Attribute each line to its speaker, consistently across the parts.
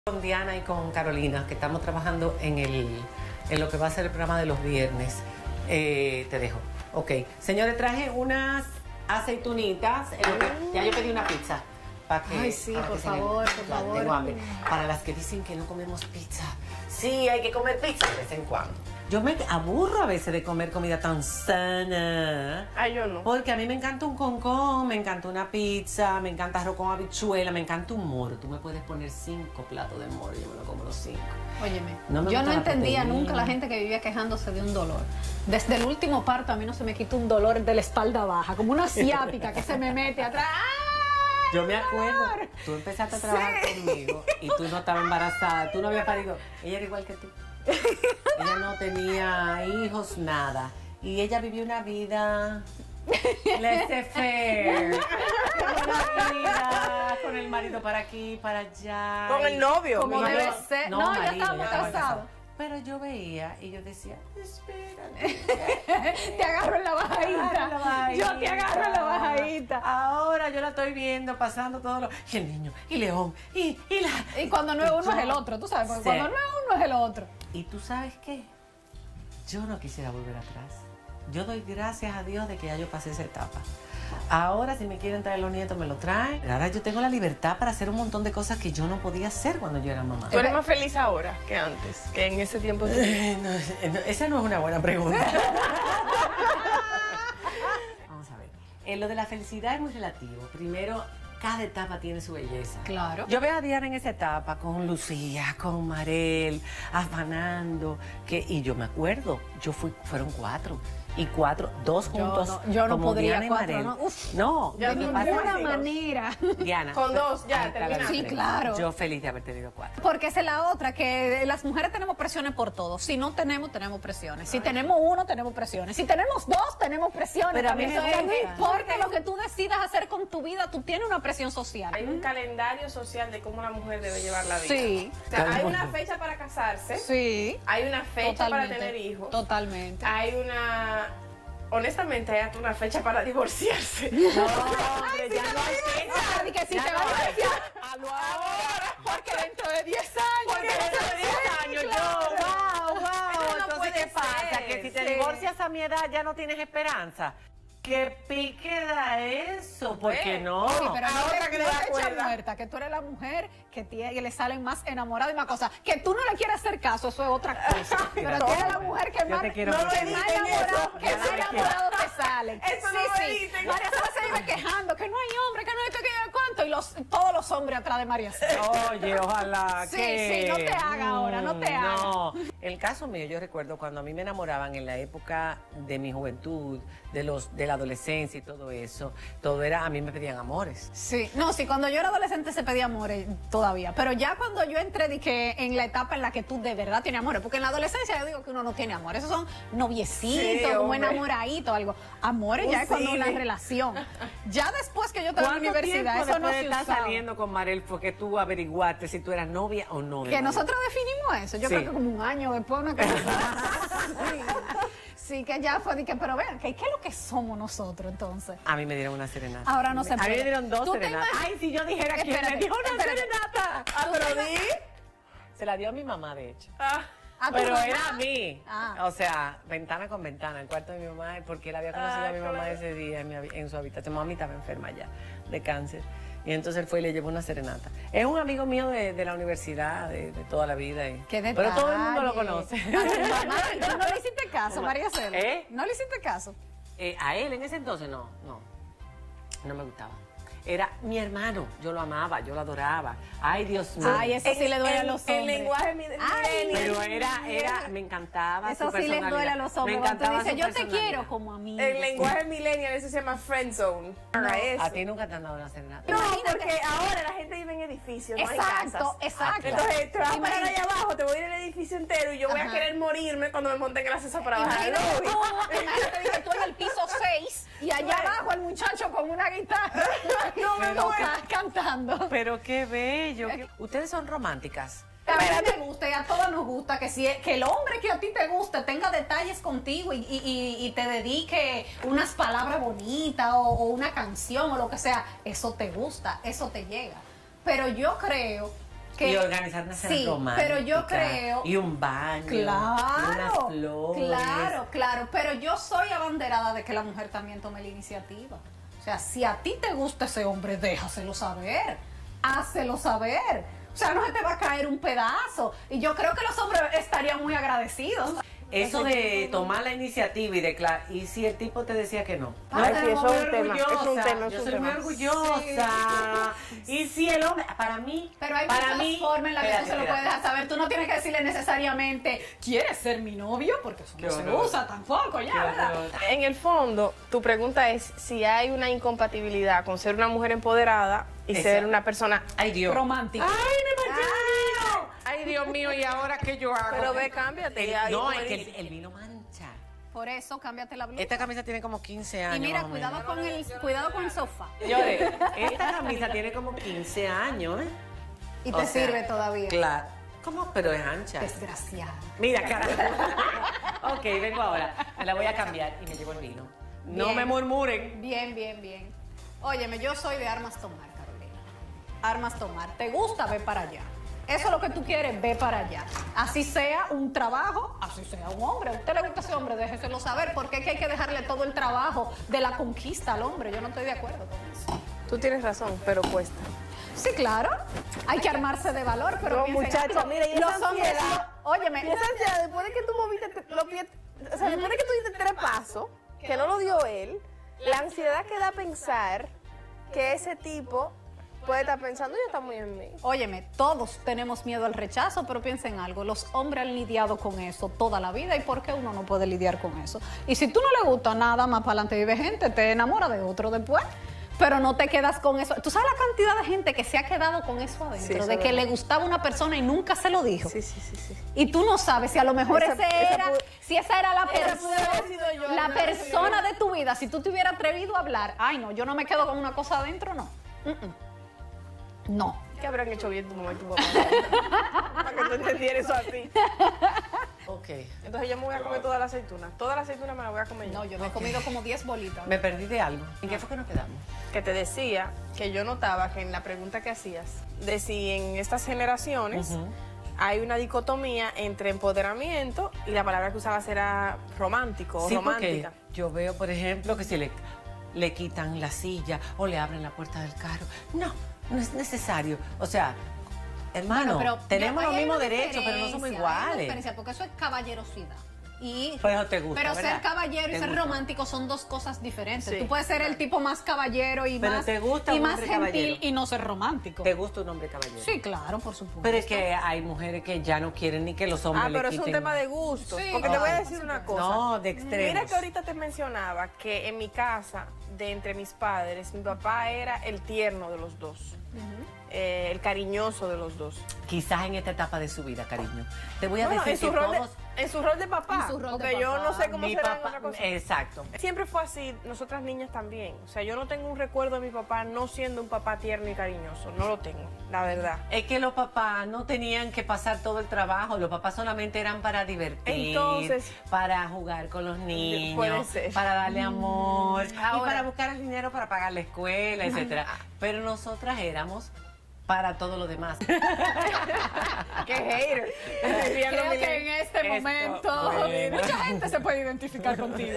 Speaker 1: Con Diana y con Carolina, que estamos trabajando en lo que va a ser el programa de los viernes. Te dejo. Ok. Señores, traje unas aceitunitas. Ya yo pedí una pizza.
Speaker 2: Ay, sí, por favor, por favor.
Speaker 1: Tengo hambre. Para las que dicen que no comemos pizza. Sí, hay que comer pizza de vez en cuando. Yo me aburro a veces de comer comida tan sana.
Speaker 3: Ay, yo no.
Speaker 1: Porque a mí me encanta un concón, me encanta una pizza, me encanta arroz con habichuela, me encanta un moro. Tú me puedes poner 5 platos de moro y yo me lo como los 5.
Speaker 2: Óyeme,
Speaker 1: No
Speaker 2: yo no entendía nunca la gente que vivía quejándose de un dolor. Desde el último parto a mí no se me quita un dolor de la espalda baja, como una ciática que se me mete atrás. ¡Ay,
Speaker 1: yo me acuerdo,
Speaker 2: dolor!
Speaker 1: tú empezaste a trabajar conmigo y tú no estabas embarazada, tú no habías parido. Ella era igual que tú. Ella no tenía hijos, nada. Y ella vivió una vida laissez-faire. Una vida con el marido para aquí, para allá.
Speaker 3: Con el novio.
Speaker 2: Como debe ser. No, ya
Speaker 1: marido,
Speaker 2: estábamos casados.
Speaker 1: Pero yo veía y yo decía, espérate.
Speaker 2: Te agarro en la bajadita. Yo te agarro en la bajadita.
Speaker 1: Ahora yo la estoy viendo pasando todo lo... Y el niño, y León, y la...
Speaker 2: Y cuando no es uno es el otro, tú sabes, porque
Speaker 1: Sí.
Speaker 2: cuando no es uno es el otro.
Speaker 1: ¿Y tú sabes qué? Yo no quisiera volver atrás. Yo doy gracias a Dios de que ya yo pasé esa etapa. Ahora, si me quieren traer los nietos, me lo traen. Ahora yo tengo la libertad para hacer un montón de cosas que yo no podía hacer cuando yo era mamá.
Speaker 3: ¿Tú eres más feliz ahora que antes? Que en ese tiempo.
Speaker 1: Esa no es una buena pregunta. Vamos a ver. Lo de la felicidad es muy relativo. Primero, cada etapa tiene su belleza.
Speaker 2: Claro.
Speaker 1: Yo veo a Diana en esa etapa con Lucía, con Marel, afanando, y yo me acuerdo, fueron 4. Y 2 juntos.
Speaker 2: Yo no
Speaker 1: como
Speaker 2: podría
Speaker 1: Diana y
Speaker 2: 4,
Speaker 1: Marel.
Speaker 2: ¿no? Uf,
Speaker 1: No,
Speaker 2: de
Speaker 1: lo que pasa
Speaker 2: ninguna
Speaker 1: es que-
Speaker 2: manera.
Speaker 1: Diana.
Speaker 3: Con 2 ya,
Speaker 1: ahí está la
Speaker 3: terminaste.
Speaker 2: Sí,
Speaker 1: diferencia.
Speaker 2: claro.
Speaker 1: Yo feliz de haber tenido 4.
Speaker 2: Porque esa es la otra, que las mujeres tenemos presiones por todo. Si no tenemos, tenemos presiones. Si tenemos 1, tenemos presiones. Si tenemos 2, tenemos presiones.
Speaker 1: Pero a mí
Speaker 2: también.
Speaker 1: me
Speaker 2: O sea, no
Speaker 1: gusta.
Speaker 2: importa lo que tú decidas hacer con tu vida, tú tienes una presión social.
Speaker 3: Hay un calendario social de cómo la mujer debe llevar la vida.
Speaker 2: Sí.
Speaker 3: O sea, hay una fecha para casarse.
Speaker 2: Sí.
Speaker 3: Hay una fecha
Speaker 2: Totalmente.
Speaker 3: para tener hijos.
Speaker 2: Totalmente.
Speaker 3: Hay una... Honestamente, hay hasta una fecha para divorciarse.
Speaker 1: No, hombre, ya no hay fecha.
Speaker 2: Y que si
Speaker 1: Ya
Speaker 2: te
Speaker 1: no
Speaker 2: vas a
Speaker 1: hay.
Speaker 2: divorciar, hazlo ahora, porque dentro de 10 años.
Speaker 3: Porque dentro de 10 años
Speaker 1: Wow.
Speaker 3: Eso no
Speaker 1: Entonces,
Speaker 3: puede
Speaker 1: ¿qué pasa?
Speaker 3: ser.
Speaker 1: Que si te
Speaker 2: Sí.
Speaker 1: divorcias a mi edad ya no tienes esperanza. ¿Qué pique da eso? ¿Por qué no?
Speaker 2: Sí, pero
Speaker 3: A
Speaker 2: no
Speaker 3: otra
Speaker 2: te
Speaker 3: que le da
Speaker 2: fecha
Speaker 3: cuerda.
Speaker 2: muerta, que tú eres la mujer que le salen más enamoradas y más cosas. Que tú no le quieres hacer caso, eso es otra cosa. Pero tú eres la mujer que
Speaker 1: Yo
Speaker 2: más,
Speaker 1: te quiero
Speaker 2: no
Speaker 1: mucho.
Speaker 2: que más enamorado, que
Speaker 1: Ya
Speaker 2: más
Speaker 1: no me
Speaker 2: enamorado te salen.
Speaker 3: Eso no lo
Speaker 2: sí.
Speaker 3: editen.
Speaker 2: María Cela se vive quejando que no hay hombre, que no hay esto, que no hay cuánto. Y todos los hombres atrás de María Cela.
Speaker 1: Oye, ojalá
Speaker 2: Sí,
Speaker 1: que...
Speaker 2: sí, no te haga ahora, no te haga.
Speaker 1: No, el caso mío, yo recuerdo cuando a mí me enamoraban en la época de mi juventud, de la adolescencia y todo eso, todo era, a mí me pedían amores.
Speaker 2: Sí, no, sí, cuando yo era adolescente se pedía amores todavía, pero ya cuando yo entré que en la etapa en la que tú de verdad tienes amores, porque en la adolescencia yo digo que uno no tiene amor, esos son noviecitos,
Speaker 3: Sí,
Speaker 2: como
Speaker 3: hombre.
Speaker 2: enamoraditos, algo. Amores ya es cuando una relación. Ya después que yo estaba en la universidad, eso no se
Speaker 1: estás
Speaker 2: usaba.
Speaker 1: saliendo con Marel fue que tú averiguaste si tú eras novia o no? de
Speaker 2: Que
Speaker 1: Marel?
Speaker 2: nosotros definimos eso, yo
Speaker 1: Sí.
Speaker 2: creo que como un año después, una cosa así. Sí, que ya fue de que, pero vean, ¿qué es lo que somos nosotros entonces?
Speaker 1: A mí me dieron una serenata.
Speaker 2: Ahora no se
Speaker 1: A mí
Speaker 2: puede.
Speaker 1: me dieron 2
Speaker 2: ¿Tú te
Speaker 1: serenatas.
Speaker 2: imaginas?
Speaker 1: Ay, si yo dijera quién
Speaker 2: Espérate,
Speaker 1: me dio una
Speaker 2: espérate.
Speaker 1: serenata.
Speaker 3: Ah, pero di.
Speaker 1: Se la dio a mi mamá, de hecho.
Speaker 3: Ah,
Speaker 2: ¿A tu
Speaker 1: Pero
Speaker 2: mamá?
Speaker 1: era a mí.
Speaker 2: Ah.
Speaker 1: O sea, ventana con ventana, el cuarto de mi mamá, porque él había conocido a mi mamá
Speaker 3: claro.
Speaker 1: ese día en su habitación. Mami estaba enferma ya, de cáncer. Y entonces él fue y le llevó una serenata. Es un amigo mío de la universidad, de toda la vida.
Speaker 2: Qué detalle.
Speaker 1: Pero todo el mundo lo conoce.
Speaker 2: A tu mamá, ¿tú no le hiciste caso, María Cela?
Speaker 1: ¿Eh?
Speaker 2: ¿No le hiciste caso?
Speaker 1: A él en ese entonces no me gustaba. Era mi hermano, yo lo amaba, yo lo adoraba. Ay, Dios mío.
Speaker 2: Ay, eso sí le duele a los hombres.
Speaker 3: El lenguaje
Speaker 2: Ay,
Speaker 1: Pero me encantaba
Speaker 2: eso
Speaker 1: su
Speaker 2: sí les
Speaker 1: personalidad.
Speaker 2: duele a los hombres.
Speaker 1: Me
Speaker 2: Cuando tú
Speaker 1: encantaba
Speaker 2: dices,
Speaker 1: su
Speaker 2: yo te
Speaker 1: personalidad.
Speaker 2: quiero como amigo.
Speaker 3: El lenguaje millennial, eso se llama friend zone. Para eso.
Speaker 1: A ti nunca te han dado una serenata.
Speaker 3: No,
Speaker 2: Imagínate.
Speaker 3: porque ahora la gente vive en edificios, no hay
Speaker 2: Exacto,
Speaker 3: casas.
Speaker 2: exacto.
Speaker 3: Entonces te vas a parar
Speaker 2: Imagínate.
Speaker 3: allá abajo, te voy a ir al edificio entero y yo voy a
Speaker 2: Ajá.
Speaker 3: querer morirme cuando me monten en la ascensor para bajar.
Speaker 2: Imagínate imagínate tú en el piso 6 y allá abajo el muchacho con una guitarra cantando.
Speaker 1: Pero qué bello. Ustedes son románticas.
Speaker 2: A mí me gusta y a todos nos gusta que el hombre que a ti te guste tenga detalles contigo y te dedique unas palabras bonitas o una canción o lo que sea. Eso te gusta, eso te llega. Pero yo creo
Speaker 1: Y organizar una cena
Speaker 2: sí,
Speaker 1: romántica.
Speaker 2: pero yo creo...
Speaker 1: Y un baño.
Speaker 2: Claro,
Speaker 1: unas flores.
Speaker 2: claro, pero yo soy abanderada de que la mujer también tome la iniciativa. O sea, si a ti te gusta ese hombre, déjaselo saber, hácelo saber. O sea, no se te va a caer un pedazo. Y yo creo que los hombres estarían muy agradecidos.
Speaker 1: Eso de tomar la iniciativa y declarar, y si el tipo te decía que no.
Speaker 3: Ay, sí, eso es un
Speaker 1: Muy
Speaker 3: tema, es un
Speaker 1: orgullosa,
Speaker 3: tema, es
Speaker 1: yo
Speaker 3: un
Speaker 1: soy
Speaker 3: tema.
Speaker 1: muy orgullosa. Y si el hombre, para mí,
Speaker 2: Pero hay
Speaker 1: para
Speaker 2: muchas
Speaker 1: mí,
Speaker 2: formas en las que tú se lo
Speaker 1: espérate,
Speaker 2: puedes dejar saber. Tú no tienes que decirle necesariamente, ¿quieres ser mi novio? Porque eso
Speaker 1: Qué
Speaker 2: no se
Speaker 1: horror.
Speaker 2: usa tampoco, ya, ¿verdad?
Speaker 3: En el fondo, tu pregunta es si hay una incompatibilidad con ser una mujer empoderada y ser
Speaker 1: Exacto.
Speaker 3: una persona...
Speaker 1: Ay, Dios.
Speaker 2: Romántica.
Speaker 1: ¡Ay, me manché el vino! Ay, Dios mío, ¿y ahora qué yo hago?
Speaker 3: Pero ve, cámbiate. y ahí
Speaker 1: No,
Speaker 3: tú
Speaker 1: es
Speaker 3: me
Speaker 1: que
Speaker 3: dices.
Speaker 1: el vino mancha.
Speaker 2: Por eso, cámbiate la blusa.
Speaker 1: Esta camisa tiene como 15 años.
Speaker 2: Y mira,
Speaker 1: más o menos.
Speaker 2: cuidado con el sofá.
Speaker 1: Llore, esta camisa tiene como 15 años, ¿eh?
Speaker 2: Y
Speaker 1: O
Speaker 2: te
Speaker 1: sea,
Speaker 2: sirve todavía.
Speaker 1: Claro. ¿Cómo? Pero es ancha.
Speaker 2: Desgraciada.
Speaker 1: Mira, carajo. Ok, vengo ahora. Me la voy a cambiar y me llevo el vino. No
Speaker 2: Bien.
Speaker 1: me murmuren.
Speaker 2: Bien. Óyeme, yo soy de armas tomar, Carolina. Armas tomar. ¿Te gusta? Ve para allá. Eso es lo que tú quieres, ve para allá. Así sea un trabajo, así sea un hombre. ¿A usted le gusta ese hombre? Déjeselo saber, porque es que hay que dejarle todo el trabajo de la conquista al hombre. Yo no estoy de acuerdo con eso.
Speaker 3: Tú tienes razón, pero cuesta.
Speaker 2: Sí, claro. Hay que armarse de valor, pero
Speaker 3: No,
Speaker 2: piensen
Speaker 3: muchacha,
Speaker 2: algo.
Speaker 3: mira, y esa
Speaker 2: los hombres,
Speaker 3: ansiedad.
Speaker 2: óyeme,
Speaker 3: Y esa ansiedad, después de que tú moviste los pies, o sea, después de que tú diste 3 pasos, que no lo dio él, la ansiedad que da pensar que ese tipo puede estar pensando, ya está muy en mí.
Speaker 2: óyeme, todos tenemos miedo al rechazo, pero piensen algo, los hombres han lidiado con eso toda la vida, ¿y por qué uno no puede lidiar con eso? Y si tú no le gusta nada, más para adelante vive gente, te enamora de otro después, pero no te quedas con eso. ¿Tú sabes la cantidad de gente que se ha quedado con eso adentro?
Speaker 3: Sí, eso
Speaker 2: de
Speaker 3: es
Speaker 2: que
Speaker 3: verdad.
Speaker 2: le gustaba una persona y nunca se lo dijo.
Speaker 3: Sí.
Speaker 2: Y tú no sabes si a lo mejor
Speaker 3: Esa
Speaker 2: si esa era la
Speaker 3: esa pudo haber sido yo,
Speaker 2: la
Speaker 3: no
Speaker 2: persona de tu vida, si tú te hubieras atrevido a hablar, ay no, yo no me quedo con una cosa adentro, no. No.
Speaker 3: ¿Qué habrán hecho bien tu mamá y tu papá? Para que tú entendieras eso así.
Speaker 1: Ok.
Speaker 3: Entonces yo me voy a comer toda la aceituna. Toda la aceituna me la voy a comer yo.
Speaker 2: No, yo me he comido como 10 bolitas.
Speaker 1: Me perdí de algo. ¿En qué fue que nos quedamos?
Speaker 3: Que te decía que yo notaba que en la pregunta que hacías, de si en estas generaciones hay una dicotomía entre empoderamiento y la palabra que usabas era romántico o
Speaker 1: Sí,
Speaker 3: romántica.
Speaker 1: porque yo veo, por ejemplo, que si le quitan la silla o le abren la puerta del carro. No es necesario. O sea, hermano,
Speaker 2: Bueno, pero
Speaker 1: tenemos
Speaker 2: ahí
Speaker 1: los
Speaker 2: hay
Speaker 1: mismos
Speaker 2: una
Speaker 1: derechos, pero no somos
Speaker 2: diferencia, hay una
Speaker 1: iguales.
Speaker 2: diferencia, porque eso es caballerosidad. Y,
Speaker 1: Pero te gusta,
Speaker 2: pero
Speaker 1: ¿verdad?
Speaker 2: ser caballero y
Speaker 1: Te
Speaker 2: ser
Speaker 1: gusta.
Speaker 2: romántico son dos cosas diferentes.
Speaker 3: Sí.
Speaker 2: Tú puedes ser el tipo más caballero y
Speaker 1: Pero
Speaker 2: más,
Speaker 1: te gusta
Speaker 2: y
Speaker 1: un
Speaker 2: más
Speaker 1: hombre
Speaker 2: gentil
Speaker 1: caballero.
Speaker 2: y no ser romántico.
Speaker 1: ¿Te gusta un hombre caballero?
Speaker 2: Sí, claro, por supuesto.
Speaker 1: Pero es que hay mujeres que ya no quieren ni que los hombres le
Speaker 3: Pero es un
Speaker 1: quiten.
Speaker 3: tema de gusto.
Speaker 2: Sí,
Speaker 3: Porque te voy a
Speaker 2: claro.
Speaker 3: decir una cosa.
Speaker 1: No, de extremos.
Speaker 3: Mira que ahorita te mencionaba que en mi casa, de entre mis padres, mi papá era el tierno de los dos. El cariñoso de los dos.
Speaker 1: Quizás en esta etapa de su vida, cariño. Te voy a
Speaker 3: Bueno,
Speaker 1: decir que todos...
Speaker 3: en su rol de papá.
Speaker 2: En su rol de
Speaker 3: porque yo
Speaker 2: papá.
Speaker 3: no sé cómo
Speaker 1: Mi
Speaker 3: será en
Speaker 1: papá,
Speaker 3: otra cosa.
Speaker 1: exacto.
Speaker 3: Siempre fue así, nosotras niñas también. O sea, yo no tengo un recuerdo de mi papá no siendo un papá tierno y cariñoso. No lo tengo, la verdad.
Speaker 1: Es que los papás no tenían que pasar todo el trabajo, los papás solamente eran para divertir,
Speaker 3: Entonces,
Speaker 1: para jugar con los niños,
Speaker 3: puede ser.
Speaker 1: para darle amor y
Speaker 2: Ahora.
Speaker 1: para buscar el dinero para pagar la escuela, etcétera. Pero nosotras éramos para todo lo demás.
Speaker 3: ¡Qué hater!
Speaker 2: Creo que en este
Speaker 1: Esto,
Speaker 2: momento
Speaker 1: bueno.
Speaker 2: mucha gente se puede identificar contigo.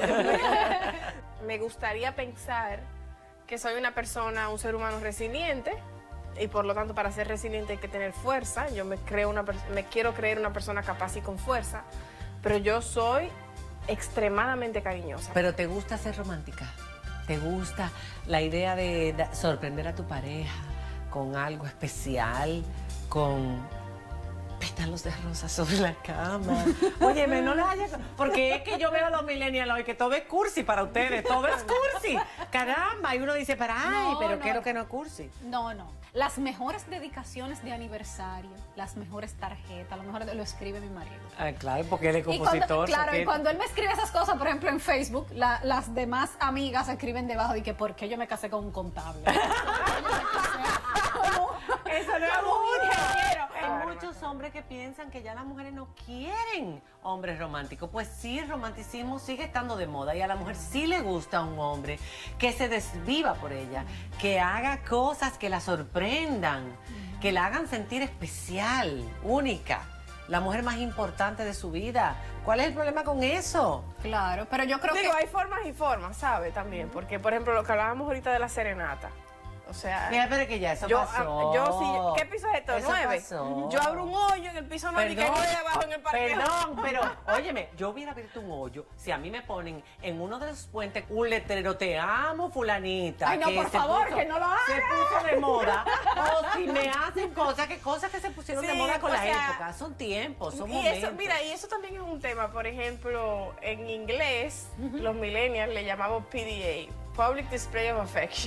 Speaker 3: Me gustaría pensar que soy una persona, un ser humano resiliente, y por lo tanto para ser resiliente hay que tener fuerza. Yo me quiero creer una persona capaz y con fuerza, pero yo soy extremadamente cariñosa.
Speaker 1: Pero ¿te gusta ser romántica? ¿Te gusta la idea de sorprender a tu pareja con algo especial, con pétalos de rosa sobre la cama? Óyeme, no les haya... Porque es que yo veo a los millennials hoy que todo es cursi para ustedes, todo es cursi. Caramba, y uno dice, pero ay,
Speaker 2: No,
Speaker 1: pero
Speaker 2: no.
Speaker 1: ¿qué es lo que no es cursi?
Speaker 2: No. Las mejores dedicaciones de aniversario, las mejores tarjetas, lo mejor lo escribe mi marido.
Speaker 1: Ah, claro, porque él es
Speaker 2: Y
Speaker 1: compositor.
Speaker 2: y cuando él me escribe esas cosas, por ejemplo, en Facebook, las demás amigas escriben debajo y que ¿por qué yo me casé con un contable?
Speaker 1: Eso no es un ingeniero. Hay muchos hombres hombres que piensan que ya las mujeres no quieren hombres románticos. Pues sí, el romanticismo sigue estando de moda y a la mujer sí le gusta un hombre que se desviva por ella, que haga cosas que la sorprendan, que la hagan sentir especial, única, la mujer más importante de su vida. ¿Cuál es el problema con eso?
Speaker 2: Claro, pero yo creo
Speaker 3: Digo,
Speaker 2: que...
Speaker 3: hay formas y formas, ¿sabe? También, porque, por ejemplo, lo que hablábamos ahorita de la serenata. O sea,
Speaker 1: Mira, pero que ya eso
Speaker 3: yo,
Speaker 1: pasó.
Speaker 3: yo sí, ¿qué piso es esto?
Speaker 1: Eso
Speaker 3: 9.
Speaker 1: pasó.
Speaker 3: Yo abro un hoyo en el piso 9 y caigo de abajo en el parqueo.
Speaker 1: Perdón, pero óyeme, yo hubiera abierto un hoyo si a mí me ponen en uno de los puentes un letrero, te amo, fulanita.
Speaker 2: Ay, no, por favor, que no lo hagas.
Speaker 1: Se puso de moda. O si me hacen cosas que se pusieron de
Speaker 3: Sí,
Speaker 1: moda con
Speaker 3: o
Speaker 1: la
Speaker 3: sea,
Speaker 1: época. Son tiempos, son
Speaker 3: Y
Speaker 1: momentos.
Speaker 3: eso, mira, y eso también es un tema. Por ejemplo, en inglés, los millennials le llamamos PDA, Public Display of Affection.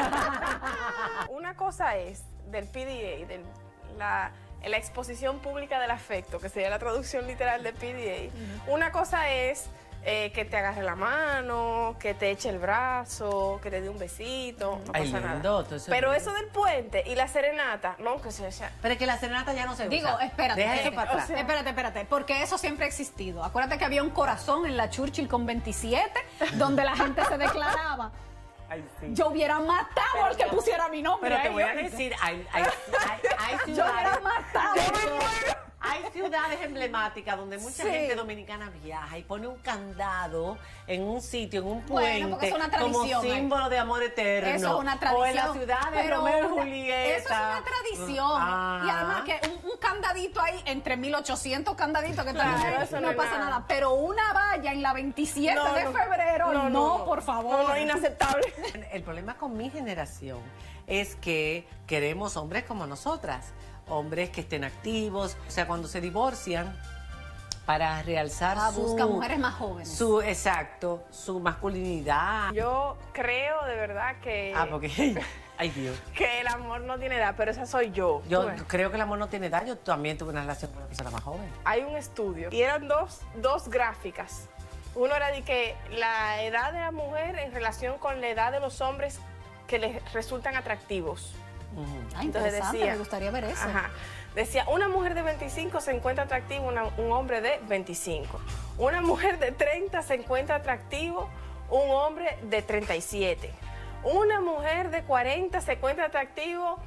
Speaker 3: Una cosa es del PDA, la exposición pública del afecto, que sería la traducción literal de PDA. Una cosa es que te agarre la mano, que te eche el brazo, que te dé un besito, no
Speaker 1: Ay,
Speaker 3: pasa
Speaker 1: lindo,
Speaker 3: nada.
Speaker 1: todo eso
Speaker 3: Pero
Speaker 1: es
Speaker 3: eso del puente y la serenata, no, que se echa.
Speaker 1: Pero es que la serenata ya no se
Speaker 2: Digo,
Speaker 1: usa.
Speaker 2: espérate,
Speaker 1: Deja eso
Speaker 2: espérate,
Speaker 1: para atrás.
Speaker 2: espérate, porque eso siempre ha existido. Acuérdate que había un corazón en la Churchill con 27, donde la gente se declaraba.
Speaker 1: Ay, sí.
Speaker 2: Yo hubiera matado al que pusiera mi nombre.
Speaker 1: Pero te
Speaker 2: ahí,
Speaker 1: voy a
Speaker 2: ¿oíste?
Speaker 1: decir, hay
Speaker 2: Yo
Speaker 1: ciudades,
Speaker 2: hubiera matado.
Speaker 1: hay ciudades emblemáticas donde mucha
Speaker 2: Sí.
Speaker 1: gente dominicana viaja y pone un candado en un sitio, en un
Speaker 2: Bueno, porque
Speaker 1: puente,
Speaker 2: es una
Speaker 1: como
Speaker 2: tradición,
Speaker 1: símbolo de amor eterno.
Speaker 2: Eso es una tradición.
Speaker 1: O en la ciudad de
Speaker 2: pero
Speaker 1: Romeo y
Speaker 2: una-
Speaker 1: Julieta.
Speaker 2: Eso es una tradición.
Speaker 1: Ah.
Speaker 2: Y además que un candadito ahí, entre 1800 candaditos que
Speaker 3: Claro,
Speaker 2: traen,
Speaker 3: eso
Speaker 2: no
Speaker 3: no es
Speaker 2: pasa
Speaker 3: nada.
Speaker 2: nada. Pero una valla en la 27
Speaker 3: No,
Speaker 2: de
Speaker 3: no.
Speaker 2: febrero, no, por favor.
Speaker 3: No, inaceptable.
Speaker 1: El problema con mi generación es que queremos hombres como nosotras, hombres que estén activos, o sea, cuando se divorcian, para realzar
Speaker 2: Busca mujeres más jóvenes.
Speaker 1: Exacto, su masculinidad.
Speaker 3: Yo creo de verdad que,
Speaker 1: Porque, ay Dios.
Speaker 3: que el amor no tiene edad, pero esa soy yo.
Speaker 1: Yo
Speaker 3: Tú ves.
Speaker 1: creo que el amor no tiene edad. Yo también tuve una relación con una persona más joven.
Speaker 3: Hay un estudio y eran dos gráficas. Uno era de que la edad de la mujer en relación con la edad de los hombres que les resultan atractivos.
Speaker 2: Ah,
Speaker 3: Entonces
Speaker 2: interesante,
Speaker 3: decía,
Speaker 2: me gustaría ver eso.
Speaker 3: Ajá. Decía, una mujer de 25 se encuentra atractivo, un hombre de 25. Una mujer de 30 se encuentra atractivo, un hombre de 37. Una mujer de 40 se encuentra atractivo,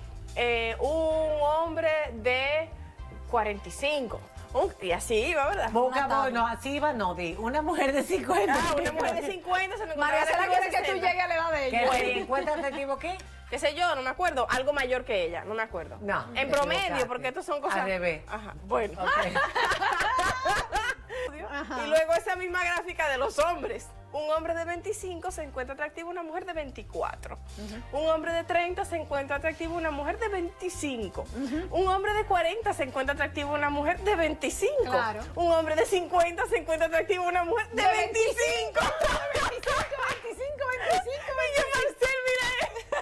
Speaker 3: un hombre de 45. Y así iba, ¿verdad?
Speaker 1: Boca,
Speaker 2: tabla.
Speaker 1: no, así iba, no, di. Una mujer de 50.
Speaker 3: Ah, una mujer de 50 se me encuentra
Speaker 2: María, ¿será
Speaker 3: atractiva
Speaker 2: quiere
Speaker 3: de
Speaker 2: que tú
Speaker 3: 60.
Speaker 2: llegues a la edad de
Speaker 1: ¿Que
Speaker 2: ella?
Speaker 1: se encuentra atractivo qué?
Speaker 3: Qué sé yo, no me acuerdo. Algo mayor que ella, no me acuerdo.
Speaker 1: No,
Speaker 3: En
Speaker 1: te
Speaker 3: promedio,
Speaker 1: equivocaste.
Speaker 3: porque estos son cosas...
Speaker 1: Al revés.
Speaker 3: Ajá, bueno.
Speaker 1: Ok.
Speaker 3: Y luego esa misma gráfica de los hombres. Un hombre de 25 se encuentra atractivo, una mujer de 24. Un hombre de 30 se encuentra atractivo, una mujer de 25. Un hombre de 40 se encuentra atractivo, una mujer de 25.
Speaker 2: Claro.
Speaker 3: Un hombre de 50 se encuentra atractivo, una mujer de 25.
Speaker 2: 25.
Speaker 3: Oye, Marcel, mira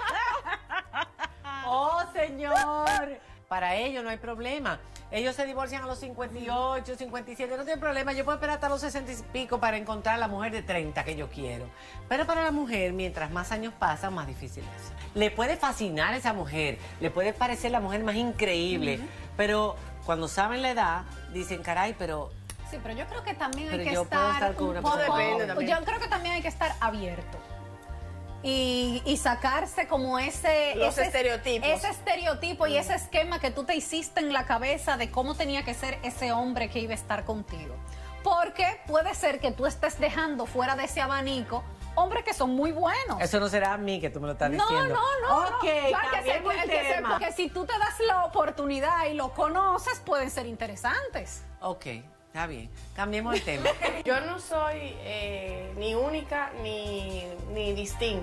Speaker 1: Oh, señor. Para ellos no hay problema. Ellos se divorcian a los 58, 57, no tiene problema. Yo puedo esperar hasta los 60 y pico para encontrar a la mujer de 30 que yo quiero. Pero para la mujer, mientras más años pasan, más difícil es. Le puede fascinar esa mujer, le puede parecer la mujer más increíble, pero cuando saben la edad, dicen, caray, pero
Speaker 2: Sí, pero yo creo que también hay
Speaker 1: Pero
Speaker 2: que
Speaker 1: yo puedo
Speaker 2: estar
Speaker 1: estar con
Speaker 2: un
Speaker 1: una
Speaker 2: poco...
Speaker 1: persona
Speaker 3: Depende también.
Speaker 2: Yo creo que también hay que estar abierto. Y sacarse como ese
Speaker 3: estereotipos.
Speaker 2: ese estereotipo y ese esquema que tú te hiciste en la cabeza de cómo tenía que ser ese hombre que iba a estar contigo. Porque puede ser que tú estés dejando fuera de ese abanico hombres que son muy buenos.
Speaker 1: eso no será a mí que tú me lo estás
Speaker 2: No,
Speaker 1: diciendo.
Speaker 2: no.
Speaker 1: Ok,
Speaker 2: Claro que
Speaker 1: cambiemos el tema.
Speaker 2: porque si tú te das la oportunidad y lo conoces, pueden ser interesantes.
Speaker 1: Ok, está bien. Cambiemos el tema.
Speaker 3: Yo no soy ni única ni distinta.